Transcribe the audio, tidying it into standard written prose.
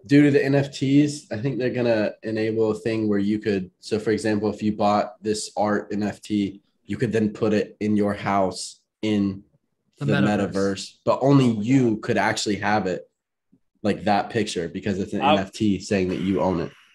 due to the NFTs, I think they're gonna enable a thing where you could. So, for example, if you bought this art NFT, you could then put it in your house in The the metaverse. metaverse, but only Oh my you God. could actually have it, like that picture, because it's an I NFT saying that you own it.